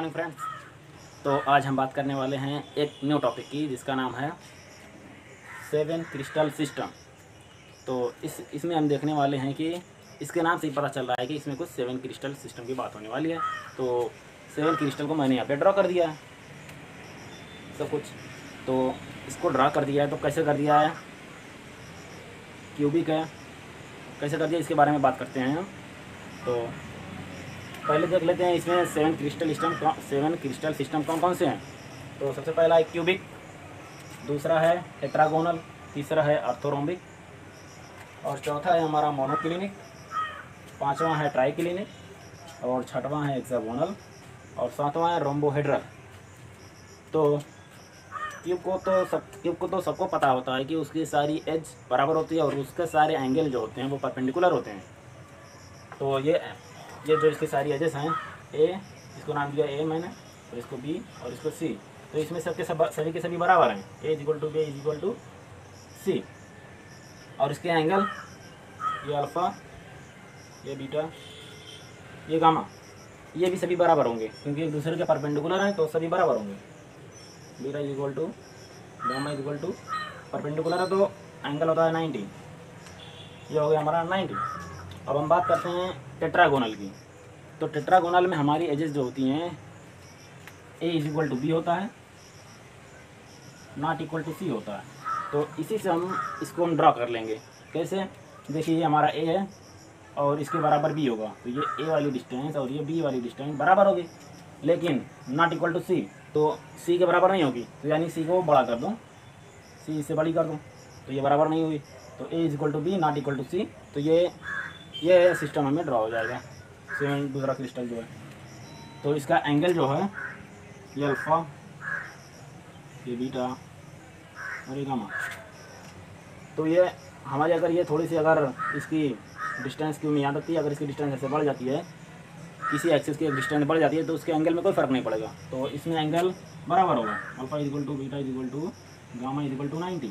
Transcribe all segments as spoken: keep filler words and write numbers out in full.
Morning friends. तो आज हम बात करने वाले हैं एक न्यू टॉपिक की जिसका नाम है सेवन क्रिस्टल सिस्टम। तो इस इसमें हम देखने वाले हैं कि इसके नाम से ही पता चल रहा है कि इसमें कुछ सेवन क्रिस्टल सिस्टम की बात होने वाली है। तो सेवन क्रिस्टल को मैंने यहाँ पे ड्रॉ कर दिया है सब कुछ। तो इसको ड्रा कर दिया है। तो कैसे कर दिया है, क्यूबिक है, कैसे कर दिया इसके बारे में बात करते हैं हम। तो पहले देख लेते हैं इसमें seven crystal system seven crystal system कौन कौन से हैं। तो सबसे पहला है क्यूबिक, दूसरा है टेट्रागोनल, तीसरा है ऑर्थोरोम्बिक और चौथा है हमारा मोनोक्लिनिक, पांचवा है ट्राइक्लिनिक और छठवां है हेक्सागोनल और सातवां है रोम्बोहेड्रल। तो क्यूब को तो सब क्यूब को तो सबको पता होता है कि उसकी सारी एज बराबर होती है और उसके सारे एंगल जो होते हैं वो परपेंडिकुलर होते हैं। तो ये ये जो इसकी सारी एजेस हैं, ए इसको नाम दिया ए मैंने, और इसको बी और इसको सी। तो इसमें सबके सब सभी के सभी बराबर हैं, A is equal to B is equal to C. और इसके एंगल ये अल्फ़ा, ये बीटा, ये गामा, ये भी सभी बराबर होंगे क्योंकि एक दूसरे के परपेंडिकुलर हैं तो सभी बराबर होंगे। Beta is equal to gamma is equal to perpendicular है तो एंगल होता है नाइन्टी, ये हो गया हमारा नाइन्टी। अब हम बात करते हैं टेट्रागोनल की। तो टेट्रागोनल में हमारी एजेस जो होती हैं, A is equal to B होता है, नॉट इक्वल टू सी होता है। तो इसी से हम इसको हम ड्रा कर लेंगे। कैसे, देखिए ये हमारा ए है और इसके बराबर बी होगा, तो ये ए वाली डिस्टेंस और ये बी वाली डिस्टेंस बराबर होगी, लेकिन नॉट इक्वल टू सी, तो सी के बराबर नहीं होगी। तो यानी सी को बड़ा कर दूँ, सी इससे बड़ी कर दूँ, तो ये बराबर नहीं हुई। तो A is equal to B not equal to C, तो ये ये सिस्टम हमें ड्रा हो जाएगा सेवन दूसरा क्रिस्टल जो है। तो इसका एंगल जो है ये अल्फ़ा, ये बीटा और ये गामा। तो ये हमारी अगर ये थोड़ी सी अगर इसकी डिस्टेंस क्यों नहीं याद रखती है, अगर इसकी डिस्टेंस ऐसे बढ़ जाती है, किसी एक्सिस की डिस्टेंस बढ़ जाती है तो उसके एंगल में कोई फ़र्क नहीं पड़ेगा। तो इसमें एंगल बराबर होगा, alpha is equal to beta is equal to gamma is equal to ninety.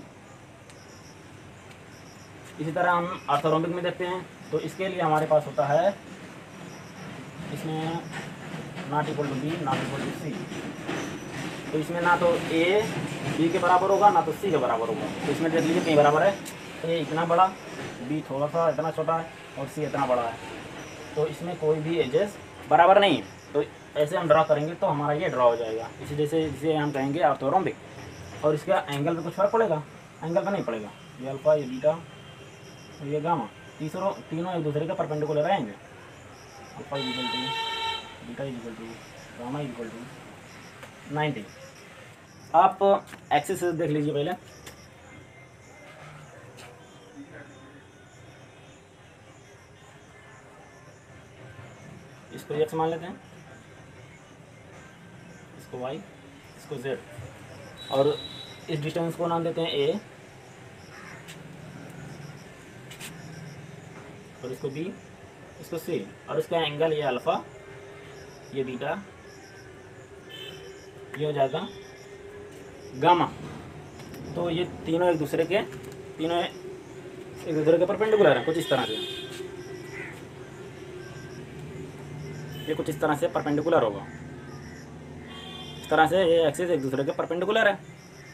इसी तरह हम ऑर्थोरोम्बिक में देखते हैं। तो इसके लिए हमारे पास होता है, इसमें not equal to B not equal to C. तो इसमें ना तो ए बी के बराबर होगा ना तो सी के बराबर होगा। तो इसमें देख लीजिए कहीं बराबर है, ए इतना बड़ा, बी थोड़ा सा इतना छोटा है और सी इतना बड़ा है। तो इसमें कोई भी एजेस बराबर नहीं है। तो ऐसे हम ड्रा करेंगे तो हमारा ये ड्रा हो जाएगा। इसी जैसे जिसे हम कहेंगे ऑर्थोरोम्बिक। और इसका एंगल पे कुछ फर्क पड़ेगा, एंगल पे नहीं पड़ेगा। ये अल्फ़ा, ये बीटा और ये गामा, तीसरों तीनों एक दूसरे के परपेंडिकुलर रहेंगे। Alpha is equal to beta is equal to gamma is equal to ninety. आप एक्सिस देख लीजिए पहले। इसको एक्स मान लेते हैं, इसको वाई, इसको जेड, और इस डिस्टेंस को नाम देते हैं ए और इसको बी, इसको सी, और इसका एंगल ये अल्फ़ा, ये बीटा, ये हो जाएगा गामा। तो ये तीनों एक दूसरे के तीनों एक दूसरे के परपेंडिकुलर हैं कुछ इस तरह से। ये कुछ इस तरह से परपेंडिकुलर होगा, इस तरह से ये एक्सिस एक दूसरे के परपेंडिकुलर है।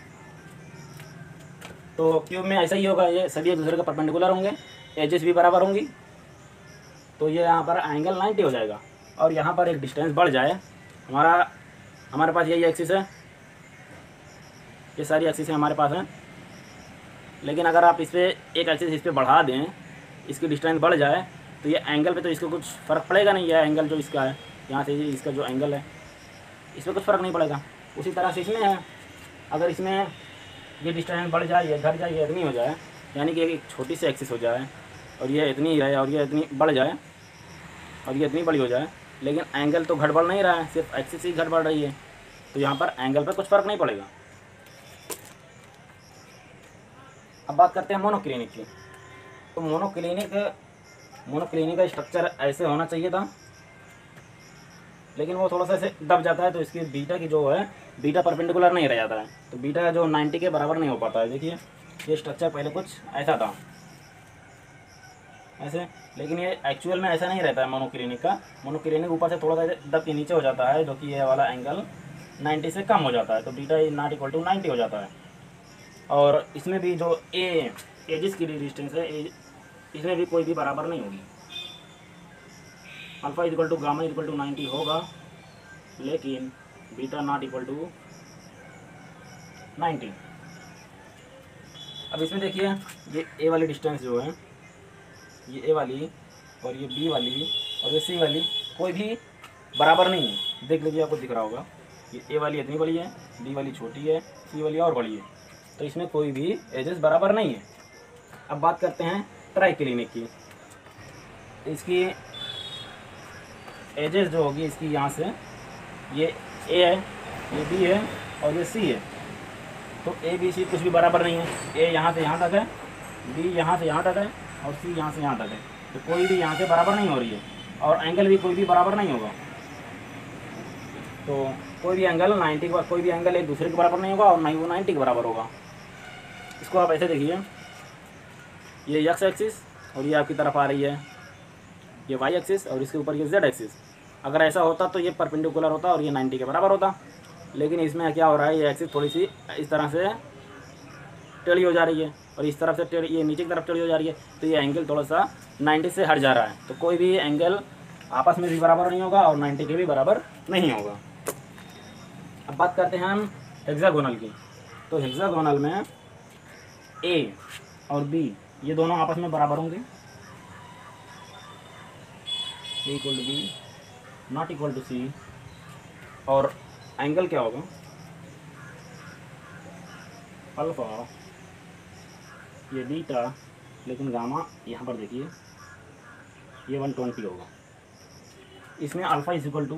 तो क्यूब में ऐसा ही होगा, ये सभी एक दूसरे के परपेंडिकुलर होंगे, एजेस भी बराबर होंगी। तो ये यहाँ पर एंगल नाइन्टी हो जाएगा। और यहाँ पर एक डिस्टेंस बढ़ जाए, हमारा हमारे पास यही एक्सिस है, ये सारी एक्सिस हमारे पास हैं, लेकिन अगर आप इस पर एक एक्सिस इस पर बढ़ा दें, इसकी डिस्टेंस बढ़ जाए, तो ये एंगल पे तो इसको कुछ फ़र्क पड़ेगा नहीं। यह एंगल जो इसका है, यहाँ से इसका जो एंगल है, इस पर कुछ फ़र्क नहीं पड़ेगा। उसी तरह से इसमें है, अगर इसमें ये डिस्टेंस बढ़ जाए, ये घट जाए, ये इतनी हो जाए, यानी कि एक छोटी सी एक्सिस हो जाए और ये इतनी ही रहे और ये इतनी बढ़ जाए और ये इतनी बड़ी हो जाए, लेकिन एंगल तो घट बढ़ नहीं रहा है, सिर्फ एक्सिस ही घट बढ़ रही है। तो यहाँ पर एंगल पर कुछ फ़र्क नहीं पड़ेगा। अब बात करते हैं मोनोक्लिनिक की। तो मोनोक्लिनिक मोनोक्लिनिक का स्ट्रक्चर ऐसे होना चाहिए था, लेकिन वो थोड़ा सा ऐसे दब जाता है। तो इसकी बीटा की जो है, बीटा परपेंडिकुलर नहीं रह जाता है, तो बीटा जो नाइन्टी के बराबर नहीं हो पाता है। देखिए ये स्ट्रक्चर पहले कुछ ऐसा था, ऐसे। लेकिन ये एक्चुअल में ऐसा नहीं रहता है मोनोक्लिनिक का। मोनोक्लिनिक ऊपर से थोड़ा सा दब के नीचे हो जाता है, जो कि ये वाला एंगल नाइन्टी से कम हो जाता है, तो beta not equal to ninety हो जाता है। और इसमें भी जो ए एजिस की डिस्टेंस है, एज इसमें भी कोई भी बराबर नहीं होगी। Alpha equal to gamma equal to ninety होगा, लेकिन beta not equal to ninety. अब इसमें देखिए ये ए वाली डिस्टेंस जो है, ये ए वाली और ये बी वाली और ये सी वाली कोई भी बराबर नहीं है। देख लीजिए, आपको दिख रहा होगा, ये ए वाली इतनी बड़ी है, बी वाली छोटी है, सी वाली और बड़ी है, तो इसमें कोई भी एजेस बराबर नहीं है। अब बात करते हैं ट्राइक्लिनिक की। इसकी एजेस जो होगी इसकी, यहाँ से ये ए है, ये बी है और ये सी है, तो ए बी सी कुछ भी बराबर नहीं है। ए यहाँ से यहाँ तक है, बी यहाँ से यहाँ तक है और सी यहाँ से यहाँ तक है, तो कोई भी यहाँ से बराबर नहीं हो रही है। और एंगल भी कोई भी बराबर नहीं होगा, तो कोई भी एंगल नाइन्टी का कोई भी एंगल एक दूसरे के बराबर नहीं होगा और ना ही वो नाइन्टी के बराबर होगा। इसको आप ऐसे देखिए, ये एक्स एक्सिस और ये आपकी तरफ आ रही है ये वाई एक्सिस और इसके ऊपर ये जेड एक्सिस। अगर ऐसा होता तो ये परपेंडिकुलर होता और ये नाइन्टी के बराबर होता, लेकिन इसमें क्या हो रहा है, ये एक्सिस थोड़ी सी इस तरह से टेढ़ी हो जा रही है और इस तरफ से टेढ़ी, ये नीचे की तरफ टेढ़ी हो जा रही है, तो ये एंगल थोड़ा सा नाइन्टी से हट जा रहा है। तो कोई भी एंगल आपस में भी बराबर नहीं होगा और नाइन्टी के भी बराबर नहीं होगा। अब बात करते हैं हम हेक्सागोनल की। तो हेक्सागोनल में ए और बी ये दोनों आपस में बराबर होंगे, A equal to B not equal to C, और एंगल क्या होगा, अल्फा, ये बीटा, लेकिन गामा यहाँ पर देखिए ये वन ट्वेंटी होगा। इसमें alpha is equal to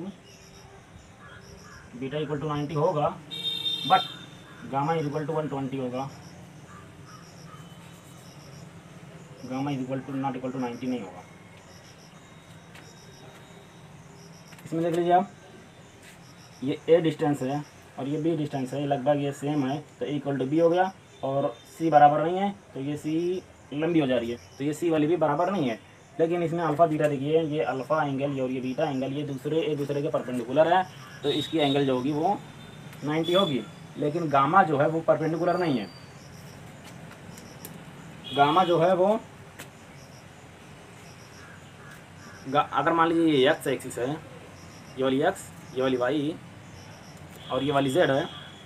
beta equal to ninety होगा, but gamma is equal to one twenty होगा, gamma is equal to not equal to ninety नहीं होगा। इसमें देख लीजिए आप, ये ए डिस्टेंस है और ये बी डिस्टेंस है, लगभग ये सेम है, तो ए इक्वल टू बी हो गया। और सी बराबर नहीं है तो ये सी लंबी हो जा रही है, तो ये सी वाली भी बराबर नहीं है। लेकिन इसमें अल्फ़ा बीटा देखिए, ये अल्फ़ा एंगल और ये बीटा एंगल ये दूसरे एक दूसरे के परपेंडिकुलर है, तो इसकी एंगल जो होगी वो नाइन्टी होगी। लेकिन गामा जो है वो परपेंडिकुलर नहीं है, गामा जो है वो अगर मान लीजिए ये एक्स एक्सिस है, ये वाली एक्स, ये वाली वाई और ये वाली जेड है,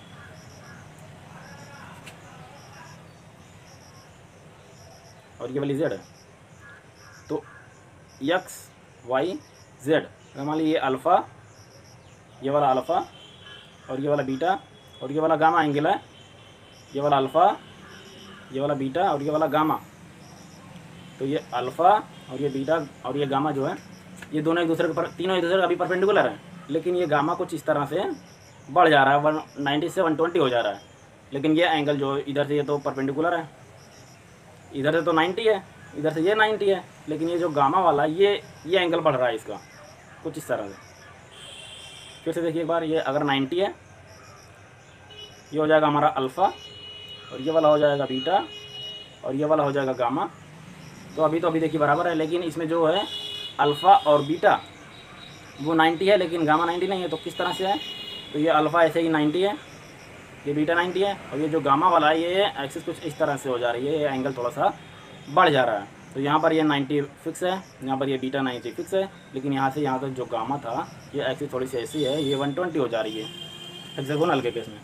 और ये वाली जेड है, तो एक्स वाई जेड, मान लीजिए ये अल्फ़ा, ये वाला अल्फ़ा और ये वाला बीटा और ये वाला गामा एंगल है, ये वाला अल्फ़ा, ये वाला बीटा और ये वाला गामा। तो ये अल्फ़ा और ये बीटा और ये गामा जो है ये दोनों एक दूसरे के पर तीनों एक दूसरे का भी परपेंडिकुलर है, लेकिन ये गामा कुछ इस तरह से बढ़ जा रहा है, वन नाइन्टी से वन ट्वेंटी हो जा रहा है। लेकिन ये एंगल जो इधर से ये तो परपेंडिकुलर है, इधर से तो नाइन्टी है, इधर से ये नाइन्टी है, लेकिन ये जो गामा वाला ये ये एंगल बढ़ रहा है इसका कुछ इस तरह से। फिर से देखिए एक बार, ये अगर नाइन्टी है, ये हो जाएगा हमारा अल्फ़ा और ये वाला हो जाएगा बीटा और ये वाला हो जाएगा गामा। तो अभी तो अभी देखिए बराबर है, लेकिन इसमें जो है अल्फ़ा और बीटा वो नाइन्टी है लेकिन गामा नाइन्टी नहीं है। तो किस तरह से है, तो ये अल्फ़ा ऐसे ही नाइन्टी है, ये बीटा नाइन्टी है और ये जो गामा वाला है ये एक्सिस कुछ इस तरह से हो जा रही है, ये एंगल थोड़ा सा बढ़ जा रहा है। तो यहाँ पर ये नाइन्टी फिक्स है, यहाँ पर ये बीटा नाइन्टी फिक्स है, लेकिन यहाँ से यहाँ तक जो गामा था ये एक्सिस थोड़ी सी ऐसी है, ये वन ट्वेंटी हो जा रही है हेक्सागोनल के केस में।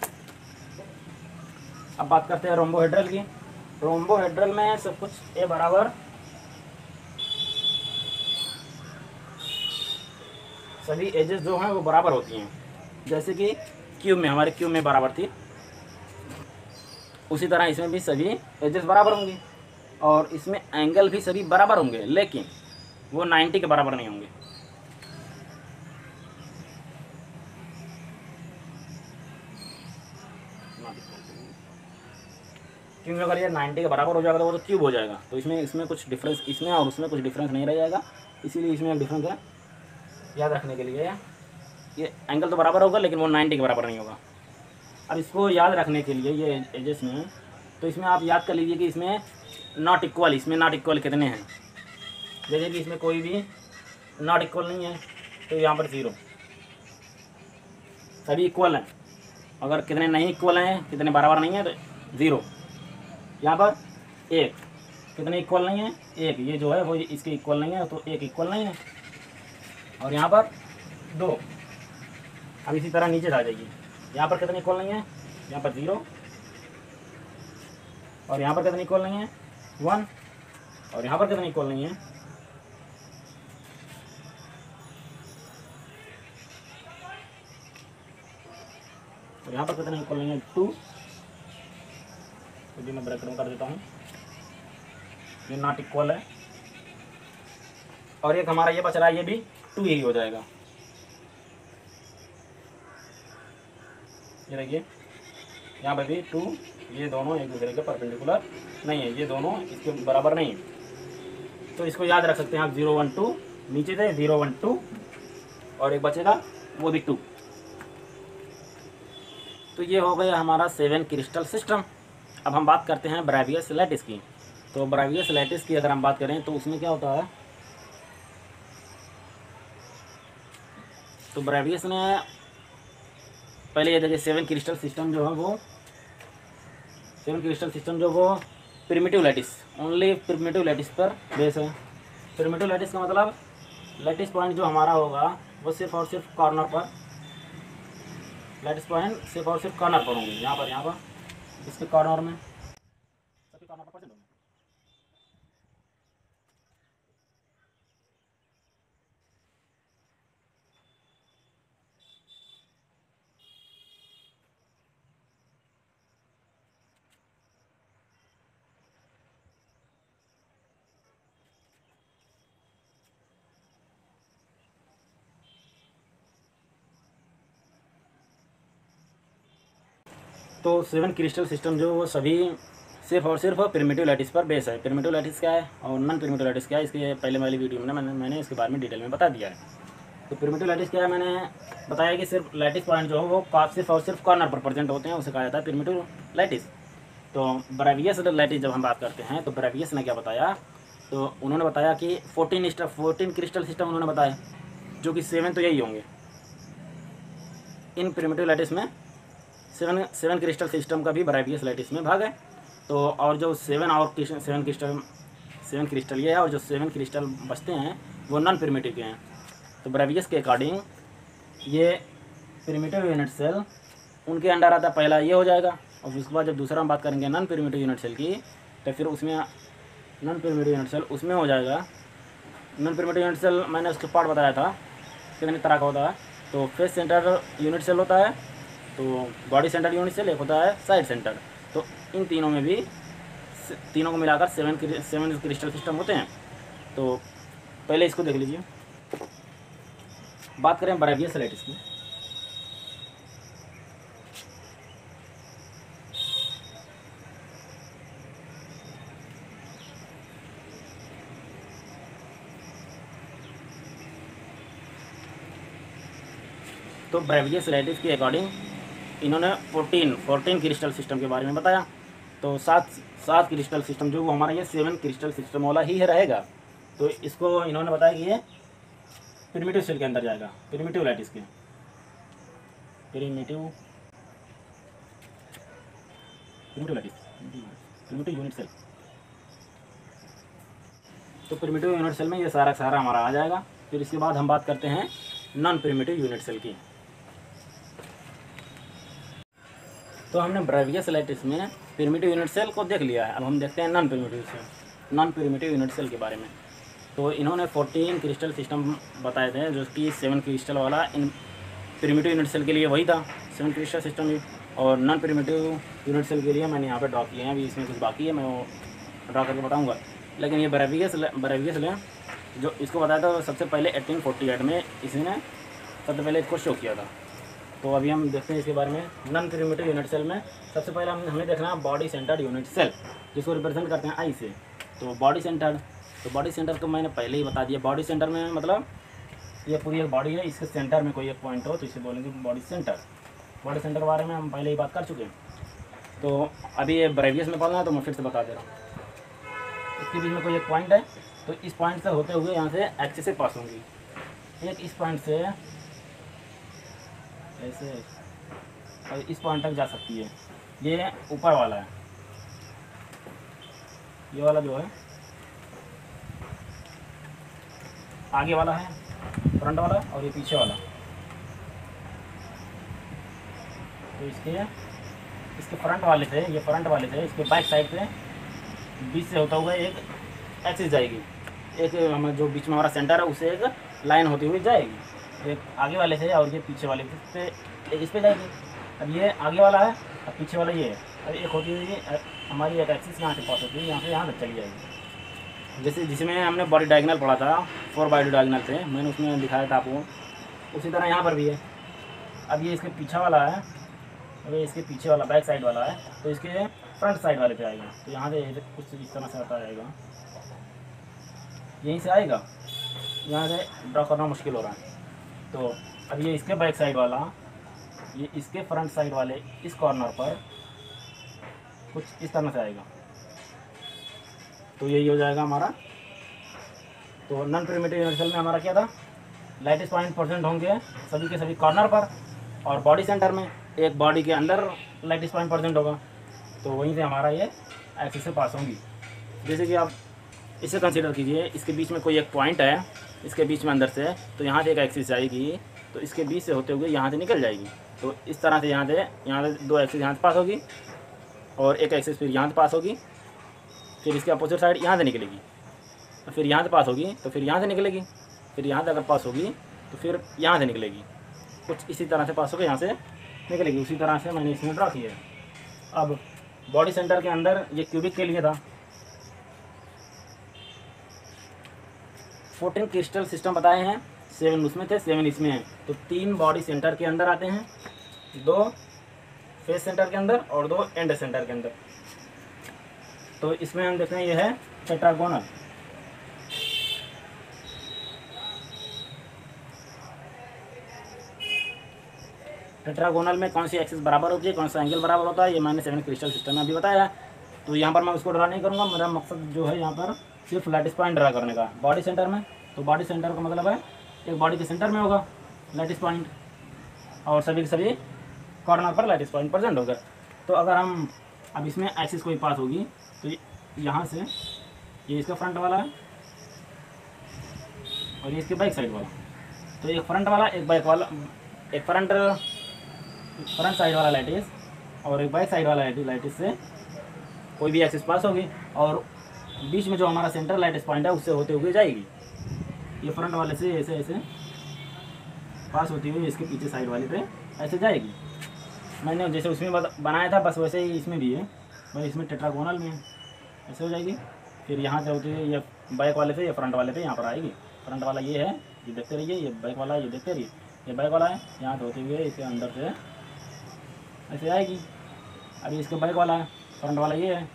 अब बात करते हैं रोम्बोहेड्रल की। रोम्बोहेड्रल में सब कुछ ए बराबर सभी एजेस जो हैं वो बराबर होती हैं, जैसे कि क्यूब में हमारे क्यूब में बराबर थी, उसी तरह इसमें भी सभी एजेस बराबर होंगी और इसमें एंगल भी सभी बराबर होंगे, लेकिन वो नाइन्टी के बराबर नहीं होंगे। क्योंकि अगर ये नाइन्टी के बराबर हो जाएगा तो वो तो क्यूब हो जाएगा, तो इसमें इसमें कुछ डिफरेंस, इसमें और उसमें कुछ डिफरेंस नहीं रह जाएगा, इसीलिए इसमें एक डिफरेंस है याद रखने के लिए। ये एंगल तो बराबर होगा लेकिन वो नाइन्टी के बराबर नहीं होगा। अब इसको याद रखने के लिए ये एजेस में, तो इसमें आप याद कर लीजिए कि इसमें नॉट इक्वल, इसमें नॉट इक्वल कितने हैं, जैसे कि इसमें कोई भी नॉट इक्वल नहीं है तो यहाँ पर ज़ीरो, सभी इक्वल हैं। अगर कितने नहीं इक्वल हैं, कितने बराबर नहीं है तो ज़ीरो। यहाँ पर एक, कितने इक्वल नहीं है, एक, ये जो है वो इसके इक्वल नहीं है तो एक इक्वल नहीं है। और यहाँ पर दो। अब इसी तरह नीचे आ जाएगी, यहाँ पर कितने इक्वल नहीं है, यहाँ पर ज़ीरो, और यहाँ पर कितने इक्वल नहीं है, वन, और यहाँ पर कितने इक्वल नहीं है, और यहाँ पर कितने इक्वल नहीं है, टू। तो जी मैं ब्रैकेट में कर देता हूँ, ये नॉट इक्वल है। और एक हमारा ये बच रहा है, ये भी टू ही हो जाएगा। ये देखिए यहाँ पर भी टू, ये दोनों एक दूसरे के परपेंडिकुलर नहीं है, ये दोनों इसके बराबर नहीं है। तो इसको याद रख सकते हैं आप, जीरो वन टू, नीचे से जीरो वन टू, और एक बचेगा वो भी टू। तो ये हो गया हमारा सेवन क्रिस्टल सिस्टम। अब हम बात करते हैं ब्रेवियस लैटिस की। तो ब्रेवियस लैटिस की अगर हम बात करें तो उसमें क्या होता है, तो ब्रेवियस ने पहले ये देखिए सेवन क्रिस्टल सिस्टम जो है वो सेवन क्रिस्टल सिस्टम जो वो primitive lattice, only primitive lattice पर बेस है। प्रिमिटिव लैटिस का मतलब लैटिस पॉइंट जो हमारा होगा वो सिर्फ और सिर्फ कॉर्नर पर, लैटिस पॉइंट सिर्फ और सिर्फ कॉर्नर पर होंगे। यहाँ पर यहाँ पर इसके कॉर्नर में, सभी कॉर्नर पर परसेंट होंगे। तो सेवन क्रिस्टल सिस्टम जो वो सभी सिर्फ और सिर्फ प्रिमिटिव लैटिस पर बेस है। प्रिमिटिव लैटिस क्या है और नॉन प्रिमिटिव लैटिस क्या है, इसके पहले वाली वीडियो में मैंने मैंने इसके बारे में डिटेल में बता दिया है। तो प्रिमिटिव लैटिस क्या है, मैंने बताया कि सिर्फ लैटिस पॉइंट जो है वो सिर्फ और सिर्फ कॉर्नर पर प्रेजेंट होते हैं, उसे कहा जाता है प्रिमिटिव लैटिस। तो ब्रेवियस लैटिस जब हम बात करते हैं तो ब्रेवियस ने क्या बताया, तो उन्होंने बताया कि फोर्टीन फोर्टीन क्रिस्टल सिस्टम उन्होंने बताया, जो कि सेवन तो यही होंगे इन प्रिमिटिव लैटिस में। सेवन सेवन क्रिस्टल सिस्टम का भी ब्रेवियस लैटिस में भाग है। तो और जो सेवन और सेवन क्रिस्टल सेवन क्रिस्टल ये है, और जो सेवन क्रिस्टल बचते हैं वो नॉन प्रिमिटिव के हैं। तो ब्रेवियस के अकॉर्डिंग ये प्रिमिटिव यूनिट सेल उनके अंडर आता है, पहला ये हो जाएगा। और उसके बाद जब दूसरा हम बात करेंगे नॉन प्रिमिटिव यूनिट सेल की, तो फिर उसमें नॉन प्रिमिटिव यूनिट सेल उसमें हो जाएगा। नॉन प्रिमिटिव यूनिट सेल मैंने उसके पार्ट बताया था कितने तरह का होता है। तो फेस सेंटर यूनिट सेल होता है, तो बॉडी सेंटर यूनिट सेल, एक होता है साइड सेंटर। तो इन तीनों में भी तीनों को मिलाकर सेवन सेवन क्रिस्टल सिस्टम होते हैं। तो पहले इसको देख लीजिए, बात करें ब्रेवियस लैटिस की। तो ब्रेवियस लैटिस के अकॉर्डिंग इन्होंने फोर्टीन फोर्टीन क्रिस्टल सिस्टम के बारे में बताया। तो सात सात क्रिस्टल सिस्टम जो वो हमारा ये सेवन क्रिस्टल सिस्टम वाला ही है रहेगा। तो इसको इन्होंने बताया कि ये प्रिमिटिव सेल के अंदर जाएगा, प्रिमिटिव लैटिस के, primitive primitive lattice primitive unit cell. तो प्रिमिटिव यूनिट सेल में ये सारा सारा हमारा आ जाएगा। फिर इसके बाद हम बात करते हैं नॉन प्रिमिटिव यूनिट सेल की। तो हमने ब्रेवियस लैटिस में प्रिमिटिव यूनिट सेल को देख लिया है। अब हम देखते हैं non primitive cell non primitive unit cell के बारे में। तो इन्होंने फोर्टीन क्रिस्टल सिस्टम बताए थे, जो कि सेवन क्रिस्टल वाला इन प्रिमिटिव यूनिट सेल के लिए वही था, सेवन क्रिस्टल सिस्टम भी। और नॉन प्रिमिटिव यूनिट सेल के लिए मैंने यहाँ पे ड्रॉ किए हैं, अभी इसमें कुछ बाकी है, मैं वो ड्रॉ करके बताऊँगा। लेकिन ये ब्रेवियस ब्रेवियस ले जो इसको बताया था सबसे पहले एटीन फोर्टी एट में इसने सबसे पहले इसको शो किया था। तो अभी हम देखते हैं इसके बारे में। नॉन प्रिमिटिव यूनिट सेल में सबसे पहले हम हमें देखना है बॉडी सेंटर्ड यूनिट सेल, जिसको रिप्रेजेंट करते हैं आई से। तो बॉडी सेंटर, तो बॉडी सेंटर को मैंने पहले ही बता दिया। बॉडी सेंटर में मतलब ये पूरी एक बॉडी है, इसके सेंटर में कोई एक पॉइंट हो तो इसे बोलेंगे बॉडी सेंटर। बॉडी सेंटर के बारे में हम पहले ही बात कर चुके हैं। तो अभी ये ब्रेवियस में पढ़ना है तो मैं फिर से बता दे रहा हूँ। इसके बीच में कोई एक पॉइंट है, तो इस पॉइंट से होते हुए यहाँ से एक्सिस से पास होंगी। एक इस पॉइंट से ऐसे और इस पॉइंट तक जा सकती है। ये ऊपर वाला है, ये वाला जो है आगे वाला है, फ्रंट वाला, और ये पीछे वाला। तो इसके इसके फ्रंट वाले से, ये फ्रंट वाले से इसके बैक साइड से बीच से होता हुआ एक एक्सिस जाएगी। एक हमारा जो बीच में हमारा सेंटर है उससे एक लाइन होती हुई जाएगी, एक आगे वाले से और ये पीछे वाले से एक इस पे जाएगी। अब ये आगे वाला है, अब पीछे वाला ये है। अब एक होती हुई हमारी एक एक्सिस यहाँ से पास होती है, यहाँ से यहाँ तक चली जाएगी। जैसे जिसमें हमने बॉडी डायगोनल पढ़ा था, फोर बॉडी डायगोनल थे, मैंने उसमें दिखाया था आपको, उसी तरह यहाँ पर भी है। अब ये इसके पीछे वाला है, अब ये इसके पीछे वाला बैक साइड वाला है, तो इसके फ्रंट साइड वाले पे आएगा। तो यहाँ से कुछ इस तरह से आता आएगा, यहीं से आएगा, यहाँ से ड्रॉ करना मुश्किल हो रहा है। तो अब ये इसके बैक साइड वाला, ये इसके फ्रंट साइड वाले इस कॉर्नर पर कुछ इस तरह से आएगा। तो यही हो जाएगा हमारा। तो नॉन प्रिमिटिव यूनिवर्सल में हमारा क्या था, लाइटिस पॉइंट परसेंट होंगे सभी के सभी कॉर्नर पर, और बॉडी सेंटर में एक बॉडी के अंदर लाइटिस पॉइंट परसेंट होगा। तो वहीं से हमारा ये एक्सिस से पास होंगी। जैसे कि आप इसे कंसीडर कीजिए, इसके बीच में कोई एक पॉइंट है, इसके बीच में अंदर से, तो यहाँ से एक एक्सिस जाएगी, तो इसके बीच से होते हुए यहाँ से निकल जाएगी। तो इस तरह से यहाँ से यहाँ से दो एक्सिस यहाँ से पास होगी, और एक एक्सिस फिर यहाँ से पास होगी, फिर इसके अपोजिट साइड यहाँ से निकलेगी, तो फिर यहाँ से पास होगी, तो फिर यहाँ से निकलेगी, फिर यहाँ से अगर पास होगी तो फिर यहाँ से निकलेगी, कुछ इसी तरह से पास होकर यहाँ से निकलेगी। उसी तरह से मैंने इसमें ड्रा किया है। अब बॉडी सेंटर के अंदर ये क्यूबिक के लिए था, फोर्टीन क्रिस्टल सिस्टम बताए हैं, सेवन उसमें थे, सेवन इसमें हैं। तो तीन बॉडी सेंटर के अंदर आते हैं, दो फेस सेंटर के अंदर और दो एंड सेंटर के अंदर। तो इसमें हम देखते हैं ये है टेट्रागोनल। टेट्रागोनल में कौन सी एक्सिस बराबर होती है, कौन सा एंगल बराबर होता है, ये मैंने सेवन क्रिस्टल सिस्टम में अभी बताया। तो यहाँ पर मैं उसको ड्रा नहीं करूँगा, मेरा मकसद जो है यहाँ पर सिर्फ लैटिस पॉइंट ड्रा करने का। बॉडी सेंटर में, तो बॉडी सेंटर का मतलब है एक बॉडी के सेंटर में होगा लैटिस पॉइंट, और सभी के सभी कॉर्नर पर लैटिस पॉइंट प्रेजेंट होगा। तो अगर हम अब इसमें एक्सिस कोई पास होगी, तो यहाँ से ये इसका फ्रंट वाला है और ये इसके बैक साइड वाला। तो एक फ्रंट वाला, एक बैक वाला, एक फ्रंट फ्रंट साइड वाला लैटिस और एक बैक साइड वाला लैटिस से कोई भी एक्सिस पास होगी, और बीच में जो हमारा सेंटर लैटिस पॉइंट है उससे होते हुए जाएगी। ये फ्रंट वाले से ऐसे ऐसे पास होती हुई इसके पीछे साइड वाले पे ऐसे जाएगी। मैंने जैसे उसमें बनाया था बस वैसे ही इसमें भी है, बस इसमें टेट्रागोनल में ऐसे हो जाएगी। फिर यहाँ से होती हुई ये बैक वाले से, ये फ्रंट वाले पे यहाँ पर आएगी। फ्रंट वाला ये है, ये देखते रहिए, ये बैक वाला है, ये देखते रहिए, ये बैक वाला है, यहाँ से होते हुए इसके अंदर से ऐसे आएगी। अभी इसके बैक वाला है, फ्रंट वाला ये है,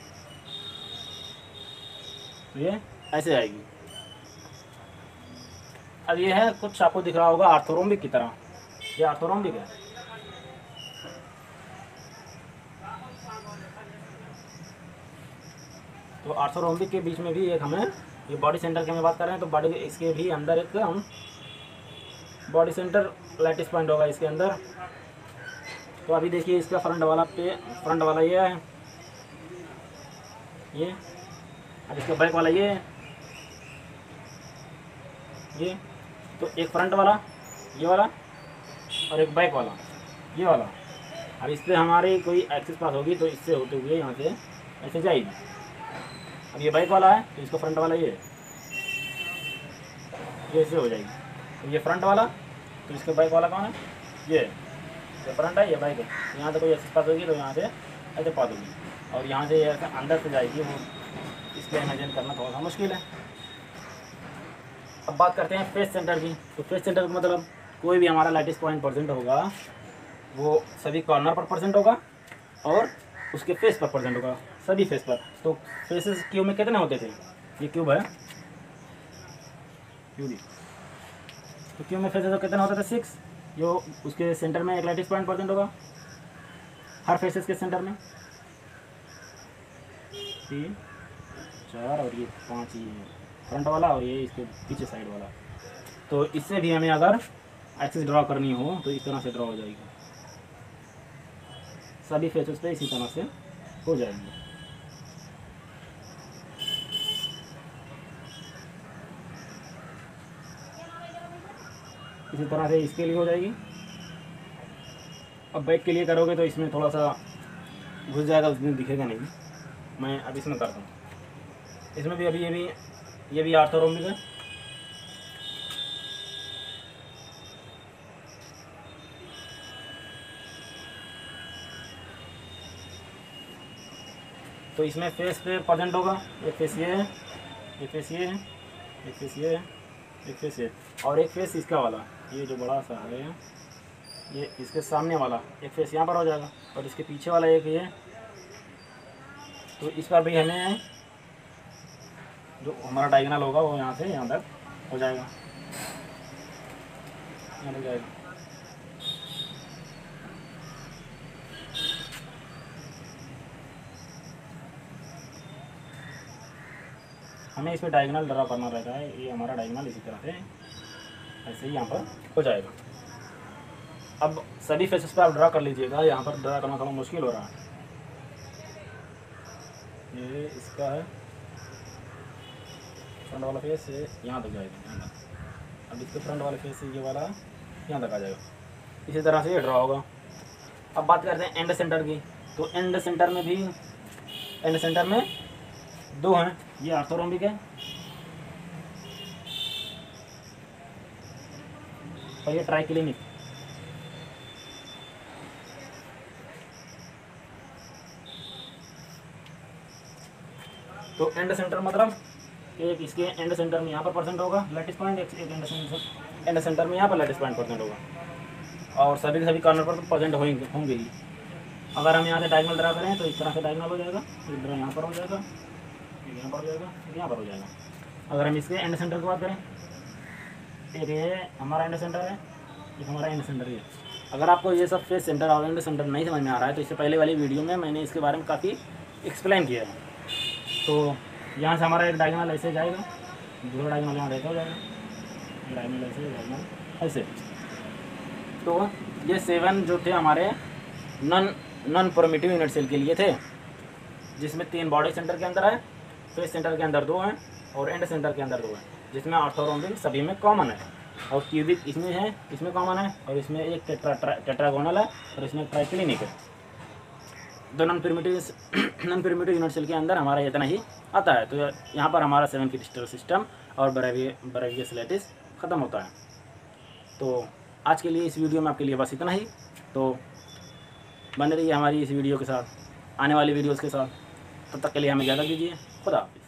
तो ये ऐसे आएगी। अब ये है कुछ आपको दिख रहा होगा आर्थोरोम्बिक की तरह, ये आर्थोरोम्बिक है। तो आर्थोरोम्बिक के बीच में भी एक हमें, ये बॉडी सेंटर की हम बात कर रहे हैं, तो बॉडी इसके भी अंदर एक हम बॉडी सेंटर लैटिस पॉइंट होगा इसके अंदर। तो अभी देखिए इसका फ्रंट वाला पे, फ्रंट वाला ये है, ये, अब इसका बैक वाला ये है, ये। तो एक फ्रंट वाला ये वाला और एक बैक वाला ये वाला। अब इस पर हमारी कोई एक्सिस पास होगी तो इससे होते हुए यहाँ से ऐसे जाएगी। अब ये बैक वाला है तो इसका फ्रंट वाला ये ये ऐसे हो जाएगी। तो ये फ्रंट वाला, तो इसका बैक वाला कौन है, ये ये फ्रंट है, ये बैक है। यहाँ से कोई एक्सिस पास होगी तो यहाँ से ऐसे पास होगी, और यहाँ से ऐसे अंदर से जाएगी, वो इसलिए इमेजिन करना थोड़ा सा मुश्किल है। अब बात करते हैं फेस सेंटर की। तो फेस सेंटर का मतलब कोई भी हमारा लैटिस पॉइंट परसेंट होगा वो सभी कॉर्नर पर परसेंट होगा और उसके फेस पर परसेंट होगा, सभी फेस पर। तो फेसेस क्यूब में कितने होते थे, ये क्यूब है क्यूब, तो क्यूब में फेसेस कितने होते थे, सिक्स। जो उसके सेंटर में एक लैटिस पॉइंट परसेंट होगा हर फेसेस के सेंटर में, तीन चार और ये पाँच, ये फ्रंट वाला और ये इसके पीछे साइड वाला। तो इससे भी हमें अगर एक्सिस ड्रॉ करनी हो तो इस तरह से ड्रॉ हो जाएगी, सभी फेसेस पे इसी तरह से हो जाएंगे। इसी तरह से इसके लिए हो जाएगी। अब बैक के लिए करोगे तो इसमें थोड़ा सा घुस जाएगा, उसमें दिखेगा नहीं। मैं अब इसमें करता हूँ। इसमें भी अभी ये भी ये भी ऑर्थोरोम्बिक है। तो इसमें फेस पे परसेंट होगा, एक फेस ये है, एक फेस ये है, एक फेस ये है, एक फेस ये, और एक फेस इसका वाला, ये जो बड़ा सा है ये इसके सामने वाला एक फेस यहाँ पर हो जाएगा, और इसके पीछे वाला एक ये। तो इस पर भी हमें जो हमारा डायगोनल होगा वो यहाँ से यहाँ तक हो जाएगा, यहाँ हो जाएगा। हमें इसमें डायगोनल ड्रा करना रहता है, ये हमारा डायगोनल इसी तरह से ऐसे ही यहाँ पर हो जाएगा। अब सभी फेसेस पर आप ड्रा कर लीजिएगा, यहाँ पर ड्रा करना थोड़ा मुश्किल हो रहा है। ये इसका है फ्रंट वाला फेस से यहाँ तक जाएगा, यहाँ तक। अब इसके फ्रंट वाले फेस से ये वाला यहाँ तक आ जाएगा, इसी तरह से ये ड्रा होगा। अब बात करते हैं एंड सेंटर की। तो एंड सेंटर में भी एंड सेंटर में दो हैं, ये ऑर्थोरोम्बिक है और ये ट्राइक्लिनिक। तो एंड सेंटर मतलब एक इसके एंड सेंटर में यहाँ पर परसेंट होगा लैटिस पॉइंट, एक एंड सेंटर एंड सेंटर में यहाँ पर लैटिस पॉइंट परसेंट होगा, और सभी के सभी कॉर्नर पर तो परसेंट होंगे होंगे ही। अगर हम यहाँ से डायगोनल ड्रा करें तो इस तरह से डायगोनल हो जाएगा, ड्रा यहाँ पर हो जाएगा, यहाँ पर हो जाएगा, यहाँ पर हो जाएगा। अगर हम इसके एंड सेंटर की बात करें, एक ये हमारा एंड सेंटर है, एक हमारा एंड सेंटर है। अगर आपको ये सब फेस सेंटर और एंड सेंटर नहीं समझ में आ रहा है तो इससे पहले वाली वीडियो में मैंने इसके बारे में काफ़ी एक्सप्लेन किया है। तो यहाँ से हमारा एक डायगोनल ऐसे जाएगा, दूसरा डायगोनल यहाँ रहता हो जाएगा, डायगोनल ऐसे डायगोनल ऐसे। तो ये सेवन जो थे हमारे non non primitive unit cell के लिए थे, जिसमें तीन बॉडी सेंटर के अंदर है, फेस सेंटर के अंदर दो हैं और एंड सेंटर के अंदर दो हैं, जिसमें ऑर्थोरोम्बिक सभी में कॉमन है, और क्यूबिक इसमें है, इसमें कॉमन है, और इसमें एक टेट्रा टेट्रागोनल है और इसमें ट्राइक्लिनिक है। दो non primitive non primitive unit cell के अंदर हमारा इतना ही आता है। तो यहाँ पर हमारा सेवन क्रिस्टल सिस्टम और ब्रेवियस लैटिस ख़त्म होता है। तो आज के लिए इस वीडियो में आपके लिए बस इतना ही। तो बने रहिए हमारी इस वीडियो के साथ, आने वाली वीडियोज़ के साथ। तब तक के लिए हमें ज़्यादा दीजिए। खुदा हाफिज़।